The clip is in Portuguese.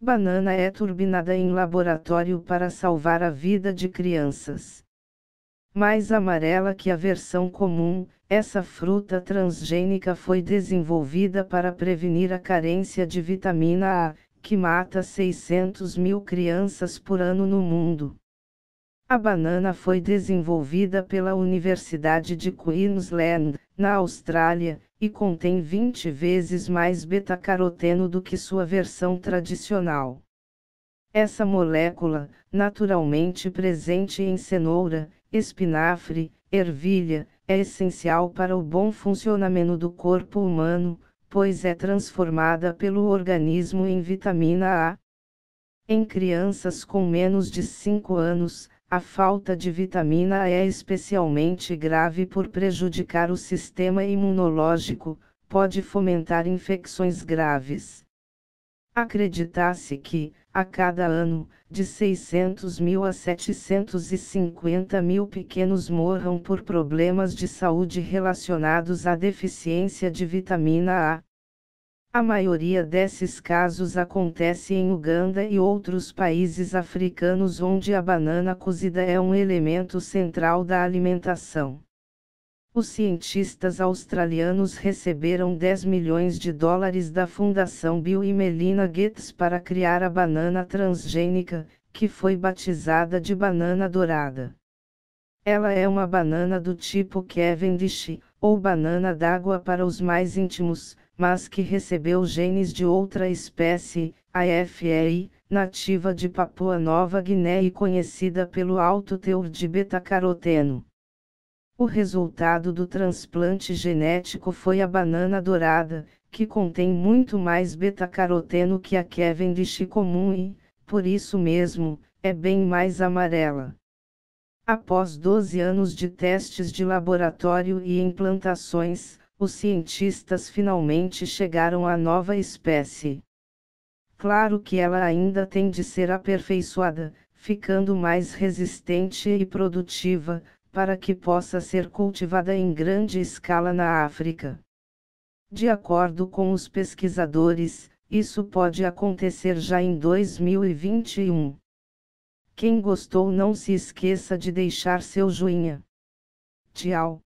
Banana é turbinada em laboratório para salvar a vida de crianças. Mais amarela que a versão comum, essa fruta transgênica foi desenvolvida para prevenir a carência de vitamina A, que mata 600 mil crianças por ano no mundo. A banana foi desenvolvida pela Universidade de Queensland, na Austrália, e contém 20 vezes mais beta-caroteno do que sua versão tradicional. Essa molécula, naturalmente presente em cenoura, espinafre, ervilha, é essencial para o bom funcionamento do corpo humano, pois é transformada pelo organismo em vitamina A. Em crianças com menos de 5 anos, a falta de vitamina A é especialmente grave por prejudicar o sistema imunológico, pode fomentar infecções graves. Acredita-se que, a cada ano, de 600 mil a 750 mil pequenos morram por problemas de saúde relacionados à deficiência de vitamina A. A maioria desses casos acontece em Uganda e outros países africanos onde a banana cozida é um elemento central da alimentação. Os cientistas australianos receberam 10 milhões de dólares da Fundação Bill e Melinda Gates para criar a banana transgênica, que foi batizada de banana dourada. Ela é uma banana do tipo Cavendish, ou banana d'água para os mais íntimos, mas que recebeu genes de outra espécie, a FEI, nativa de Papua Nova Guiné e conhecida pelo alto teor de beta-caroteno. O resultado do transplante genético foi a banana dourada, que contém muito mais beta-caroteno que a Cavendish comum e, por isso mesmo, é bem mais amarela. Após 12 anos de testes de laboratório e implantações, os cientistas finalmente chegaram à nova espécie. Claro que ela ainda tem de ser aperfeiçoada, ficando mais resistente e produtiva, para que possa ser cultivada em grande escala na África. De acordo com os pesquisadores, isso pode acontecer já em 2021. Quem gostou não se esqueça de deixar seu joinha. Tchau.